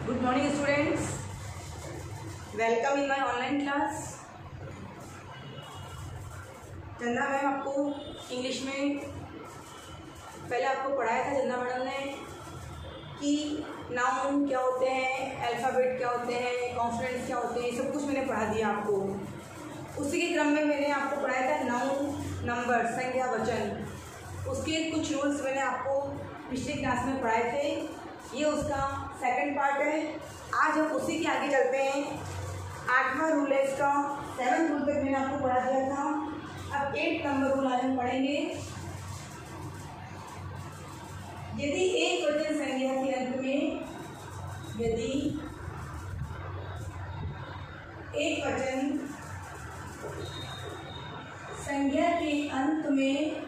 Good morning students, welcome in my online class। Chanda ma'am आपको English में पहले आपको पढ़ाया था चंदा मैडम ने कि नाउन क्या होते हैं, अल्फ़ाबेट क्या होते हैं, कॉन्सोनेंट्स क्या होते हैं, सब कुछ मैंने पढ़ा दिया आपको। उसी के क्रम में मैंने आपको पढ़ाया था नाउन, नंबर, संज्ञा, वचन। उसके कुछ रूल्स मैंने आपको पिछले क्लास में पढ़ाए थे। ये उसका सेकंड पार्ट है। आज हम उसी के आगे चलते हैं। 8वां रूल है इसका। 7th रूल तक मैंने आपको पढ़ा दिया था। अब 8 नंबर रूल आज हम पढ़ेंगे। यदि एक वचन संज्ञा के अंत में, यदि एक वचन संज्ञा के अंत में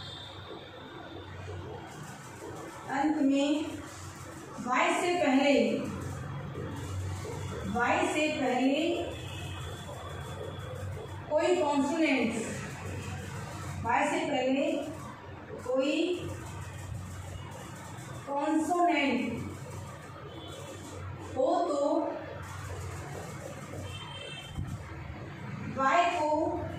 वाई से पहले कोई कॉन्सोनेंट, वाई से पहले कोई कॉन्सोनेंट हो तो वाई को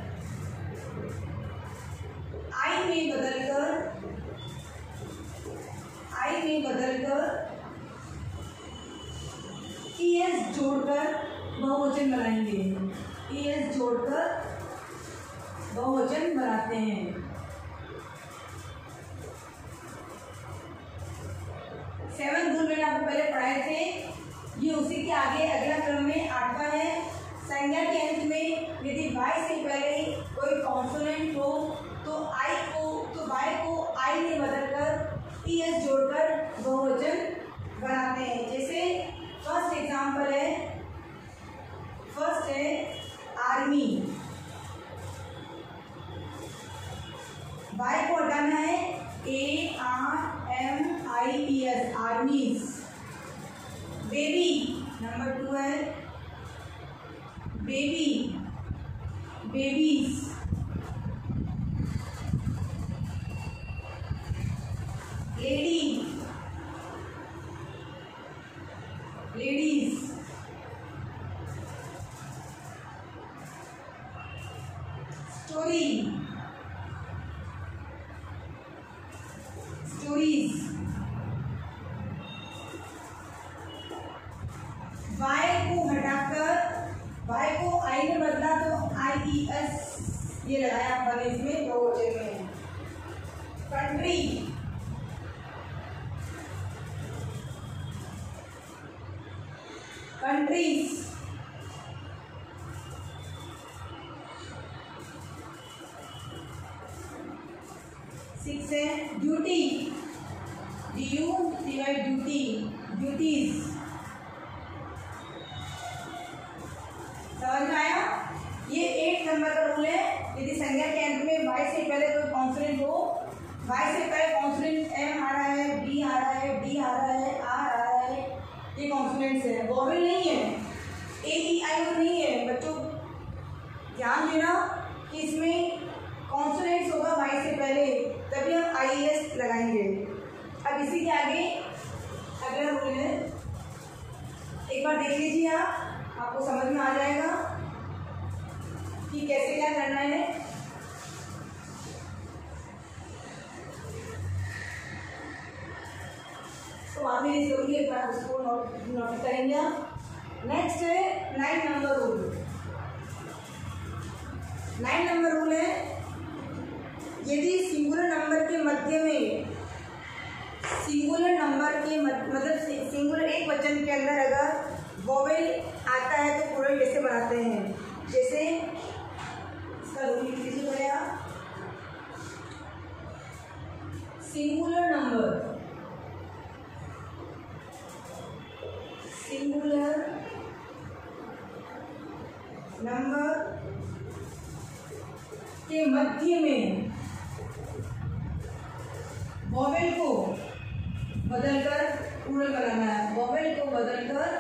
आई में बदलकर ES जोड़कर बहुवचन बनाएंगे। ES जोड़कर बहुवचन बनाते हैं। 7th रूल मैंने आपको पहले पढ़ाए थे। ये उसी के आगे अगला क्रम में 8वां है। संज्ञा के अंत में यदि वाई से पहले कोई कॉन्सोनेंट हो तो वाई को आई में बदलकर ES जोड़कर बहुवचन बनाते हैं। जैसे फर्स्ट एग्जांपल है आर्मी। वाई को हटाना है ARMIES, आर्मीज। बेबी नंबर 2 है बेबीज। लेडीज। स्टोरीज। वाई को हटाकर वाई को आई में बदला तो IES ये लगाया अपन इसमें बहुवचन में। कंट्रीज। 6 है ड्यूटी, DUTY, ड्यूटीज। समझ में आया? ये 8 नंबर का रूल है। यदि संज्ञा के अंत में वाई से पहले कोई कॉन्सोनेंट हो, वाई से पहले कॉन्सोनेंट M आ रहा है, B आ रहा है, D आ रहा है, R आ रहा है, ये कॉन्सोनेंट्स है, वोवेल नहीं है, AEIO नहीं है। बच्चों ध्यान देना कि इसमें कॉन्सोनेंट्स होगा वाई से पहले, तभी हम IES लगाएंगे। अब इसी के आगे अगला रूल है, एक बार देख लीजिए आपको समझ में आ जाएगा कि कैसे क्या करना है। तो आप मेरी जरूरी एक बार उसको नोट करेंगे। नेक्स्ट है 9 नंबर रूल। 9 नंबर रूल है यदि सिंगुलर नंबर के मध्य में मतलब सिंगुलर एक वचन के अंदर अगर वोवेल आता है तो प्लूरल कैसे बनाते हैं। जैसे इसका रूल लिख लीजिए पड़ेगा। सिंगुलर नंबर के मध्य में वोवेल को बदलकर प्लूरल बनाना है। वोवेल को बदलकर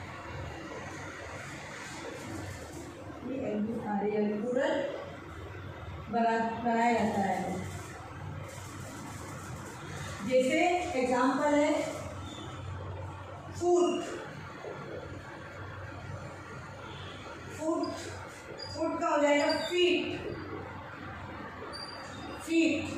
प्लूरल बनाया जाता है। जैसे एग्जाम्पल है फूड, फुट, फुट का हो जाएगा फीट, फीट।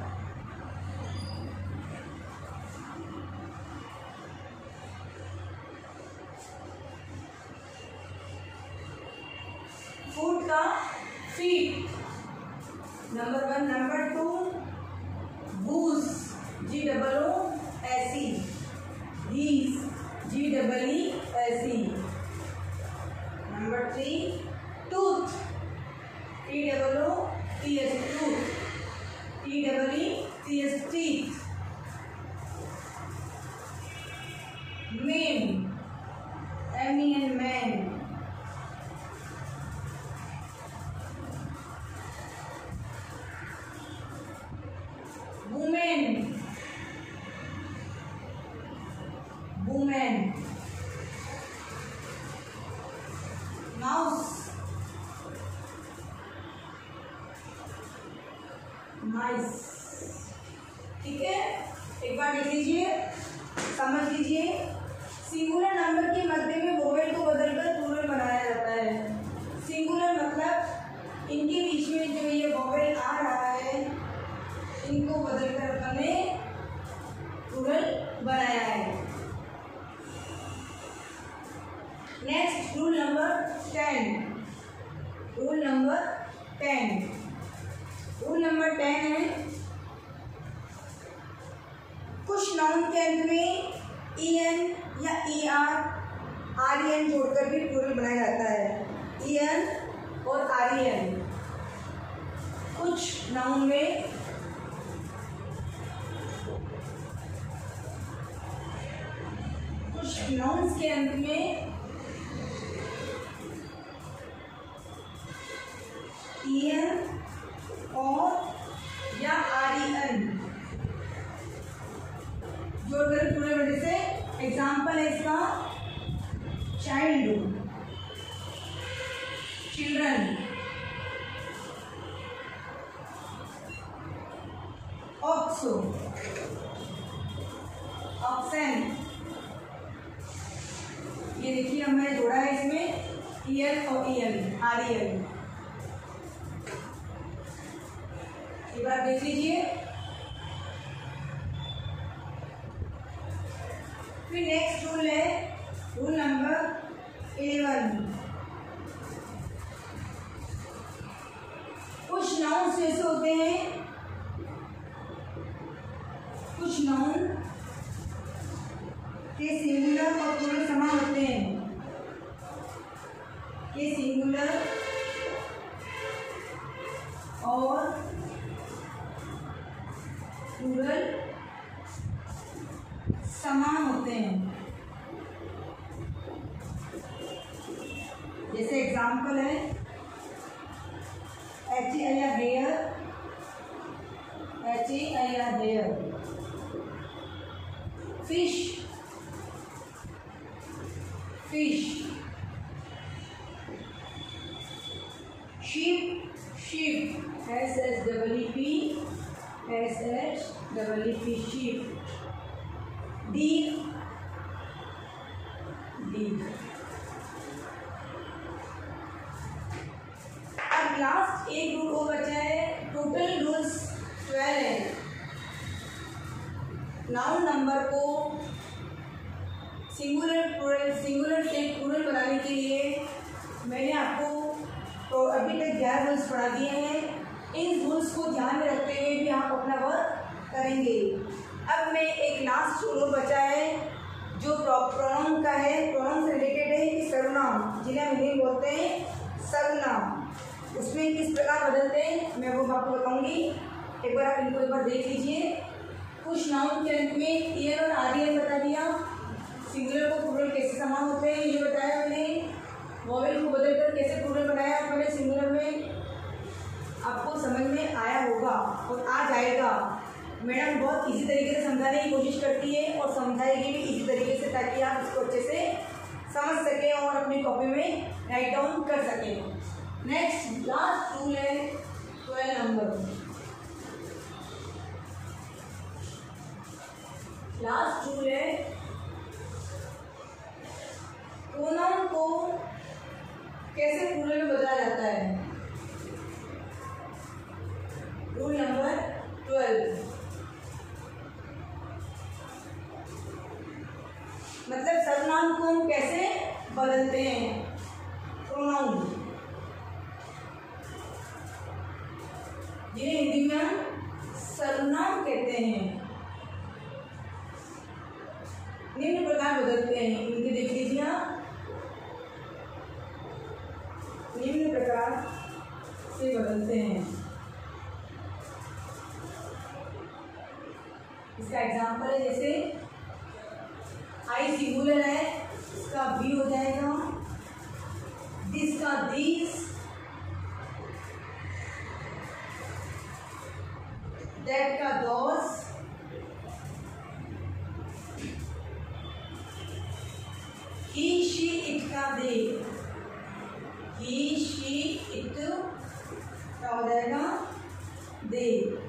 फुट का feet, number 1। Number 2 goose, GOOSE, geese, GEESE। Number 3 tooth, TOOTH, tooth, TEETH, teeth। Men, MEN, man. Women, women. Mouse, mice. ठीक है, एक बार देख लीजिए, समझ लीजिए। सिंगुलर नंबर के मध्य में वोवेल को बदलकर प्लूरल बनाया जाता है। सिंगुलर मतलब इनके बीच में जो ये वोवेल आ रहा है, इनको बदलकर अपन ने प्लूरल बनाया है। Next rule number 10। Rule number 10 है, कुछ नाउन के अंत में EN या ER, REN जोड़कर भी प्लूरल बनाया जाता है। EN और REN कुछ नाउन में कुछ नाउन्स के अंत में EN और या REN जोड़कर प्लूरल बनने से एग्जाम्पल है इसका चाइल्ड, चिल्ड्रन, ऑक्सो, ऑक्सन। ये देखिए हमने जोड़ा है इसमें EL और EN, REN। एक बार देख लीजिए। फिर नेक्स्ट रूल है रूल नंबर 11। कुछ नाउन्स ऐसे होते हैं, कुछ नाउन के सिंगुलर और प्लूरल समान होते हैं, के सिंगुलर और प्लूरल समान होते हैं। जैसे एग्जाम्पल है hair, hair. Fish, fish. Sheep, sheep, SHEEP, sheep. Deer, deer. अब लास्ट एक रूल और बचा है, टोटल रूल्स 12 है। नाउन नंबर को सिंगुलर से प्लूरल बनाने के लिए मैंने आपको तो अभी तक 11 रूल्स पढ़ा दिए हैं। इन रूल्स को ध्यान में रखते हुए भी आप अपना वर्क करेंगे। अब मैं एक लास्ट रूल बचा है जो प्रोनाउन का है, प्रोनाउन से रिलेटेड है कि सर्वनाम, जिन्हें हम हिंदी बोलते हैं सर्वनाम, उसमें किस प्रकार बदलते हैं मैं वो आपको बताऊंगी। एक बार आप इनको एक बार देख लीजिए। कुछ नाउन के अंत में EN और REN बता दिया, सिंगुलर को प्लूरल कैसे समान होते हैं ये बताया मैंने, वोवेल को बदलकर कैसे प्लूरल बनाया मैंने सिंगुलर में, आपको समझ में आया होगा और आ जाएगा। मैडम बहुत इजी तरीके से समझाने की कोशिश करती है और समझाएगी भी इसी तरीके से taकि आप इसको अच्छे से समझ सकें और अपनी कॉपी में राइट डाउन कर सकें। नेक्स्ट लास्ट रूल है 12 नंबर। लास्ट रूल है प्रोनाउन को कैसे मतलब सर्वनाम को हम कैसे बदलते हैं, प्रोनाउन, जिन्हें हिंदी में हम सर्वनाम कहते हैं, निम्न प्रकार बदलते हैं। इनके देख लीजिए आप, निम्न प्रकार से बदलते हैं। इसका एग्जाम्पल है, जैसे आई सिंगुलर है, इसका बी हो जाएगा, दिस का दिस, दैट का दोस, ही शी इट का दे, ही शी इट क्या हो जाएगा, दे।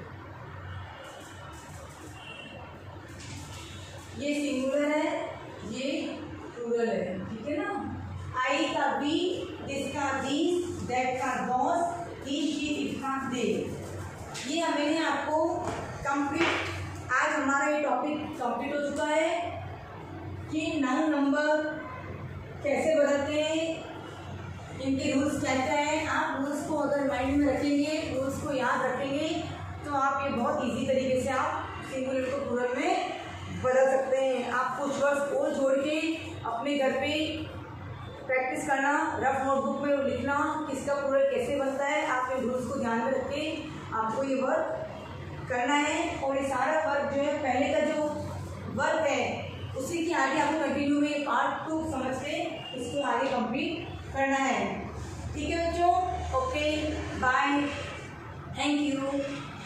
ये सिंगुलर है, ये प्लूरल है, ठीक है ना। आई का बी, दिस का दिस, दैट का दोस, ही शी इट का दे। ये मैंने आपको कंप्लीट, आज हमारा ये टॉपिक कंप्लीट हो चुका है कि नाउन नंबर कैसे बदलते हैं, इनके रूल्स क्या क्या हैं। आप रूल्स को अगर माइंड में रखेंगे, रूल्स को याद रखेंगे, तो आप ये बहुत इजी तरीके से आप सिंगुलर को प्लूरल में बदल सकते हैं। आप कुछ वर्ड्स और जोड़ के अपने घर पे प्रैक्टिस करना, रफ नोटबुक में लिखना, किसका प्लूरल कैसे बनता है। आप इन रूल्स को ध्यान में रख के आपको ये वर्क करना है। और ये सारा वर्क जो है, पहले का जो वर्क है उसी के आगे आपको कंटिन्यू में पार्ट 2 समझ के इसको आगे कंप्लीट करना है। ठीक है बच्चों, ओके, बाय, थैंक यू।